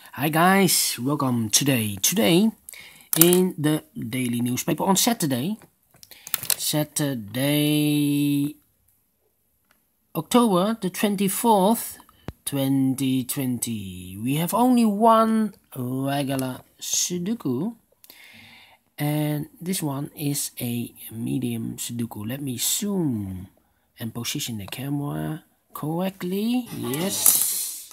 Hi guys, welcome today in the daily newspaper on Saturday October the 24th 2020. We have only one regular Sudoku, and this one is a medium Sudoku. Let me zoom and position the camera correctly. Yes.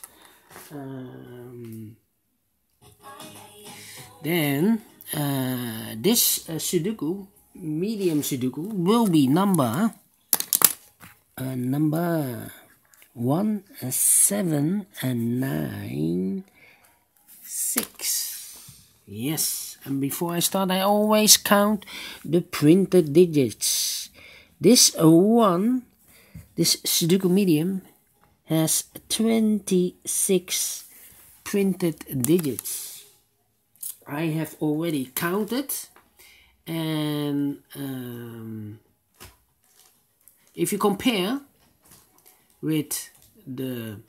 Then this Sudoku, medium Sudoku, will be number 1, 7, and 9, 6. Yes, and before I start, I always count the printed digits. This Sudoku medium has 26 printed digits. I have already counted, and if you compare with the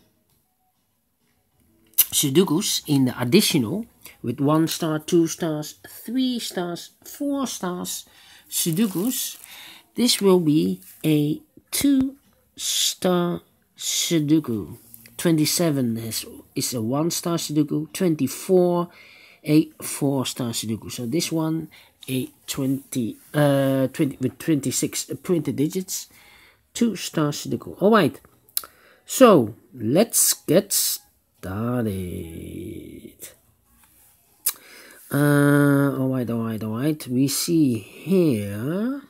Sudokus in the additional with 1 star, 2 stars, 3 stars, 4 stars Sudokus, this will be a 2-star Sudoku. 27 is a 1-star Sudoku. 24 a 4-star Sudoku. So this one a 20 with 26 printed digits, 2-star Sudoku. Alright, so let's get started. Alright. We see here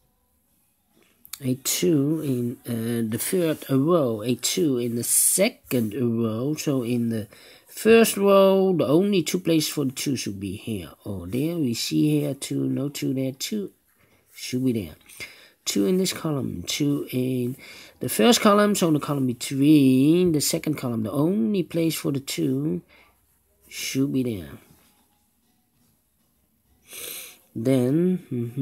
a 2 in the third row, a 2 in the second row. So in the first row, the only 2 places for the 2 should be here or there. We see here 2, no 2 there, 2 should be there. 2 in this column, 2 in the first column, so in the column between the second column, the only place for the 2 should be there. Then,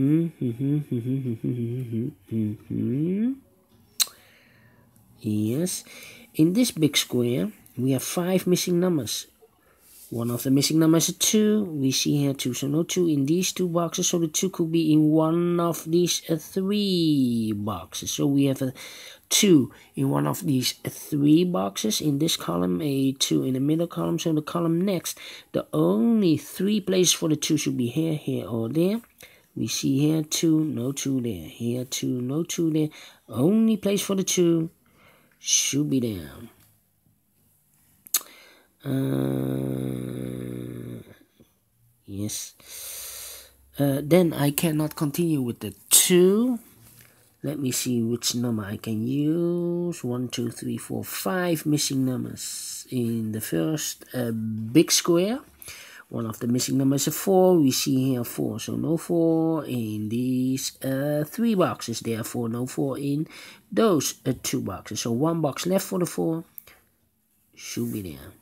yes, in this big square, we have 5 missing numbers. One of the missing numbers is 2. We see here 2, so no 2 in these 2 boxes. So the 2 could be in one of these 3 boxes. So we have a 2 in one of these 3 boxes. In this column, a 2 in the middle column. So the column next, the only 3 places for the 2 should be here, here, or there. We see here 2, no 2 there. Here 2, no 2 there. Only place for the 2 should be there. Yes. Then I cannot continue with the 2. Let me see which number I can use. 1, 2, 3, 4, 5 missing numbers in the first big square. One of the missing numbers is 4. We see here 4, so no 4 in these 3 boxes. Therefore, no 4 in those 2 boxes. So 1 box left for the 4 should be there.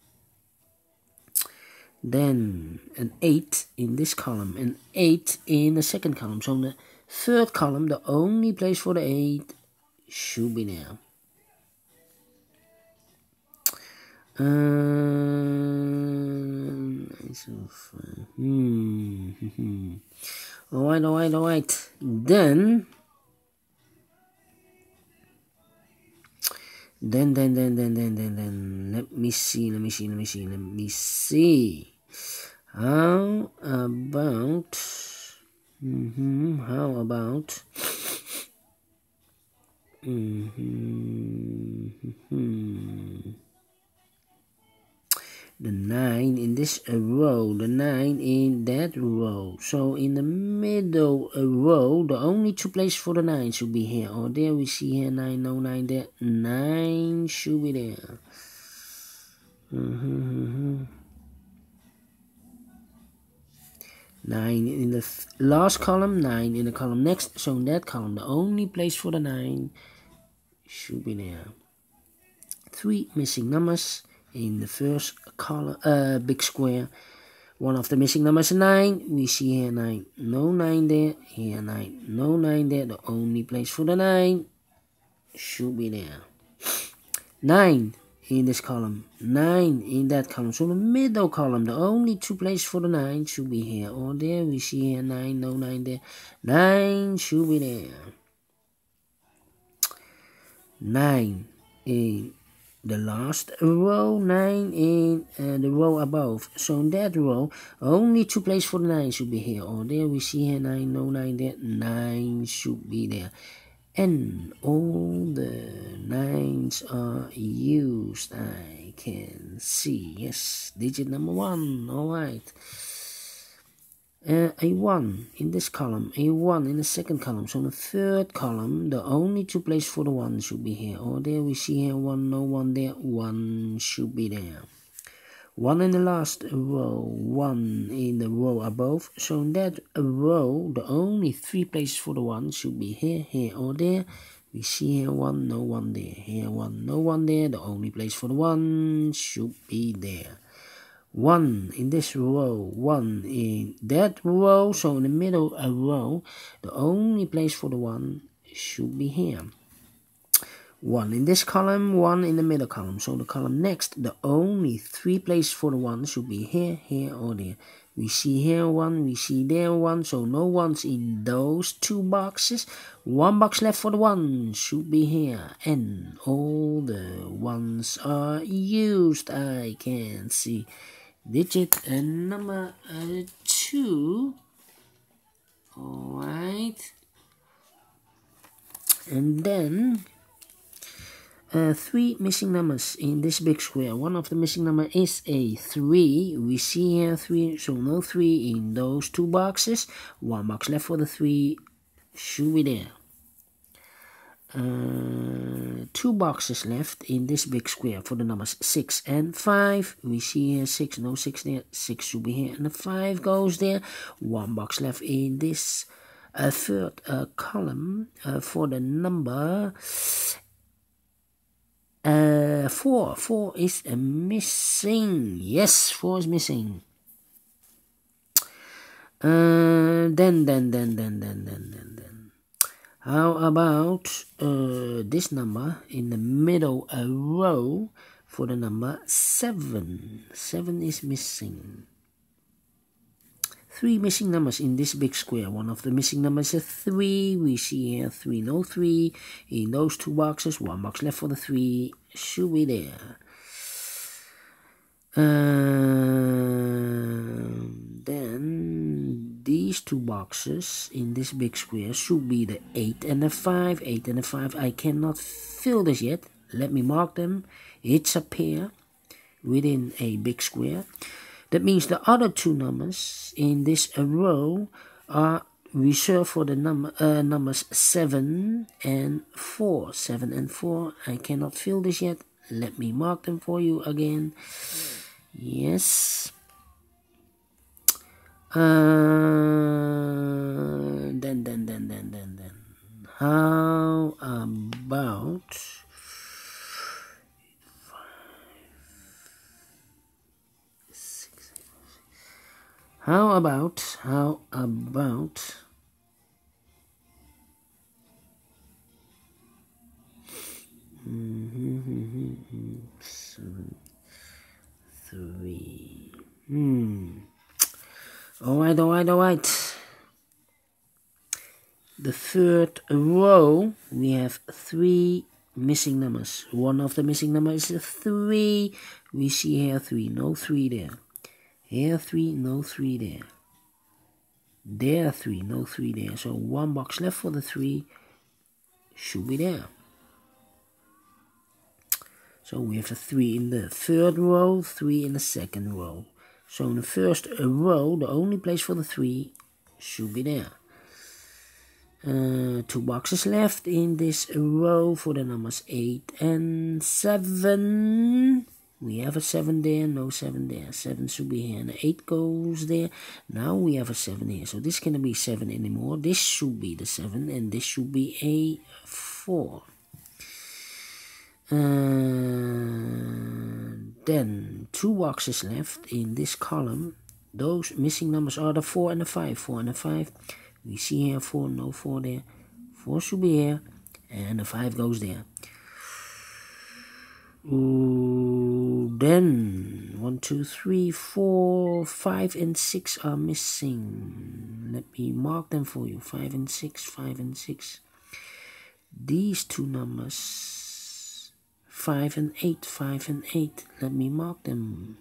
Then an 8 in this column, an 8 in the second column. So in the third column, the only place for the 8 should be there. Alright. Then let me see. How about the 9 in this row, the 9 in that row. So in the middle row, the only 2 places for the 9 should be here or there. We see here 9, no 9 there. 9 should be there. 9 in the last column, 9 in the column next. So in that column, the only place for the 9 should be there. 3 missing numbers in the first column, big square. One of the missing numbers is 9. We see here 9, no 9 there. Here 9, no 9 there. The only place for the 9 should be there. 9 in this column, 9 in that column. So the middle column, the only two places for the 9 should be here or there. We see here 9, no 9 there. 9 should be there. 9 in the last row, 9 in the row above. So in that row, only two places for the 9 should be here or there. We see here 9, no 9 there. 9 should be there. And all the 9s are used. I can see. Yes, digit number 1. Alright. A 1 in this column, a 1 in the second column. So in the third column, the only two places for the 1 should be here or there. We see here 1, no 1 there. 1 should be there. 1 in the last row, 1 in the row above. So in that row, the only 3 places for the 1 should be here, here or there. We see here 1, no 1 there. Here 1, no 1 there. The only place for the 1 should be there. 1 in this row, 1 in that row. So in the middle row, the only place for the 1 should be here. 1 in this column, 1 in the middle column. So the column next, the only 3 places for the 1 should be here, here or there. We see here 1, we see there 1. So no 1s in those 2 boxes. 1 box left for the 1 should be here. And all the 1s are used. I can see digit number 2. Alright. And then 3 missing numbers in this big square. One of the missing number is a 3. We see here 3, so no 3 in those 2 boxes. 1 box left for the 3 should be there. 2 boxes left in this big square for the numbers 6 and 5. We see here 6, no 6 there. 6 should be here and the 5 goes there. 1 box left in this third column for the number 4. 4 is missing. Yes, 4 is missing. Then. How about this number in the middle row for the number 7? 7 is missing. 3 missing numbers in this big square. One of the missing numbers is 3. We see here 3, no 3 in those 2 boxes. 1 box left for the 3 should be there. Then these 2 boxes in this big square should be the 8 and the 5. 8 and the 5. I cannot fill this yet. Let me mark them. It's a pair within a big square. That means the other 2 numbers in this row are reserved for the numbers 7 and 4. 7 and 4. I cannot fill this yet. Let me mark them for you again. Yes. Then. How about 5, 6, 7, 8. How about 7, 3. Alright. The third row, we have 3 missing numbers. One of the missing numbers is a 3. We see here 3, no 3 there. Here 3, no 3 there. There 3, no 3 there. So 1 box left for the 3 should be there. So we have a 3 in the third row, 3 in the second row. So in the first row, the only place for the 3 should be there. 2 boxes left in this row for the numbers 8 and 7. We have a 7 there, no 7 there. 7 should be here, and the 8 goes there. Now we have a 7 here, so this cannot be 7 anymore. This should be the 7, and this should be a 4. Then 2 boxes left in this column. Those missing numbers are the 4 and the 5. 4 and the 5. We see here 4, no 4 there. 4 should be here, and the 5 goes there. Then 1, 2, 3, 4, 5 and 6 are missing. Let me mark them for you. 5 and 6, 5 and 6. These two numbers, 5 and 8, 5 and 8. Let me mark them.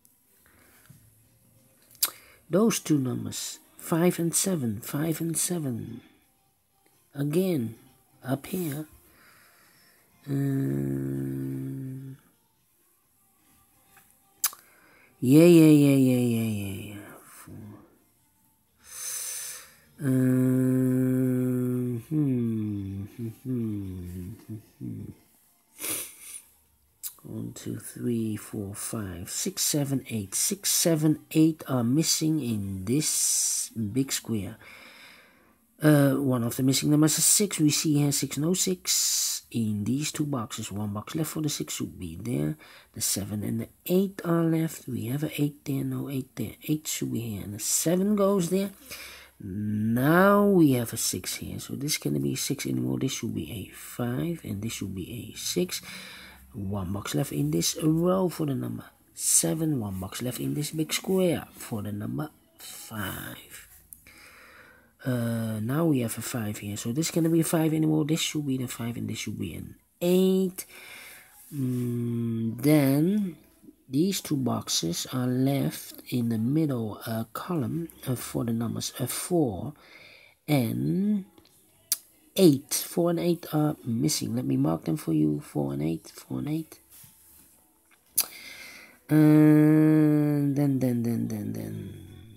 Those two numbers, 5 and 7, 5 and 7. Again, up here. Yeah. 1, 2, 3, 4, 5, 6, 7, 8. 6, 7, 8 are missing in this big square. One of the missing numbers is 6. We see here 6, no 6. In these two boxes, one box left for the 6 should be there. The 7 and the 8 are left. We have an 8 there, no 8 there. 8 should be here, and the 7 goes there. Now we have a 6 here, so this cannot be 6 anymore. This should be a 5, and this should be a 6. One box left in this row for the number 7. One box left in this big square for the number 5. Now we have a 5 here, so this cannot be a 5 anymore. This should be the 5, and this should be an 8. Then these two boxes are left in the middle column for the numbers 4 and 8. 4 and 8 are missing. Let me mark them for you. 4 and 8, 4 and 8. Then.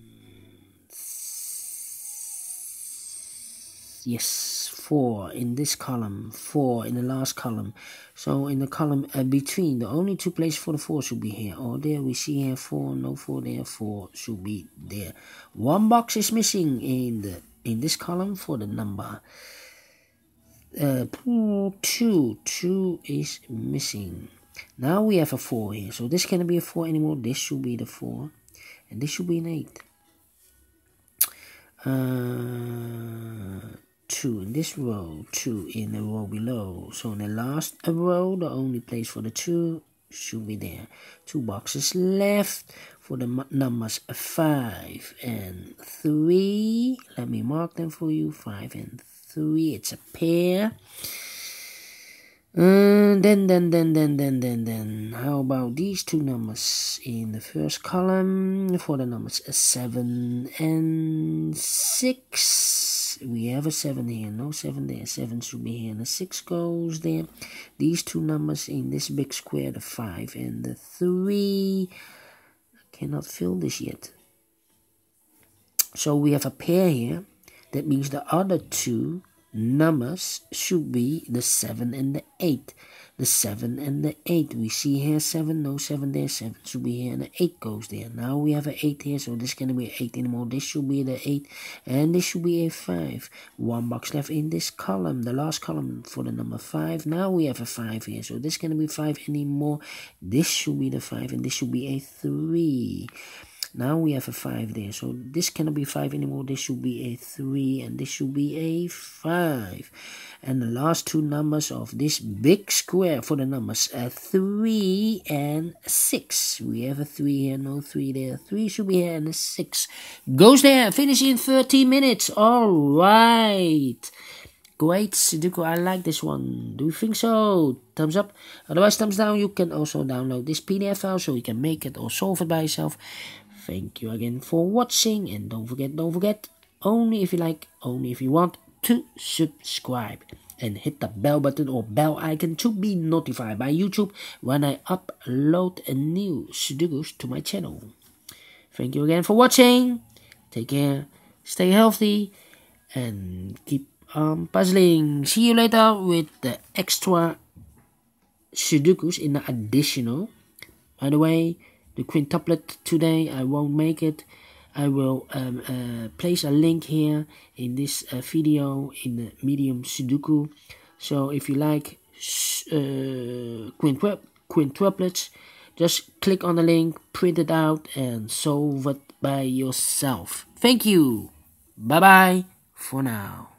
Yes, 4 in this column, 4 in the last column. So in the column between, the only two places for the 4 should be here or there. We see here 4, no 4 there, 4 should be there. One box is missing in this column for the number 2. 2 is missing. Now we have a 4 here, so this cannot be a 4 anymore. This should be the 4, and this should be an 8. 2 in this row, 2 in the row below. So in the last row, the only place for the 2 should be there. 2 boxes left for the numbers 5 and 3. Let me mark them for you. 5 and 3. It's a pair. Then how about these two numbers in the first column for the numbers 7 and 6? We have a 7 here, no 7 there. 7 should be here, and the 6 goes there. These two numbers in this big square, the 5 and the 3. I cannot fill this yet. So we have a pair here. That means the other two numbers should be the 7 and the 8. The 7 and the 8. We see here 7, no 7 there. 7 should be here, and the 8 goes there. Now we have an 8 here, so this cannot be an 8 anymore. This should be the 8, and this should be a 5. One box left in this column, the last column for the number 5. Now we have a 5 here, so this cannot be 5 anymore. This should be the 5, and this should be a 3. Now we have a 5 there, so this cannot be 5 anymore. This should be a 3, and this should be a 5. And the last two numbers of this big square for the numbers 3 and 6. We have a 3 here, no 3 there. 3 should be here, and a 6 goes there. Finish in 30 minutes. All right. Great Sudoku, I like this one. Do you think so? Thumbs up. Otherwise, thumbs down. You can also download this PDF file so you can make it or solve it by yourself. Thank you again for watching, and don't forget, only if you like, only if you want, to subscribe and hit the bell button or bell icon to be notified by YouTube when I upload a new Sudokus to my channel. Thank you again for watching. Take care, stay healthy, and keep puzzling. See you later with the extra Sudokus in the additional. By the way, the quintuplet today, I won't make it. I will place a link here in this video in the medium Sudoku. So if you like quintuplets, just click on the link, print it out, and solve it by yourself. Thank you. Bye bye for now.